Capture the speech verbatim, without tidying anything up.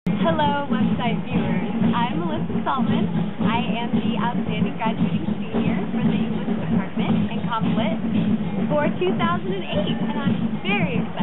Hello, website viewers. I'm Soltman. I am the outstanding graduating senior for the English department in Comp Lit for two thousand eight, and I'm very